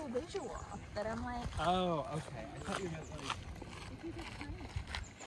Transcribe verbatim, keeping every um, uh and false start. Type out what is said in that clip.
visual that I'm like, Oh, okay. I thought you meant like. if you get time.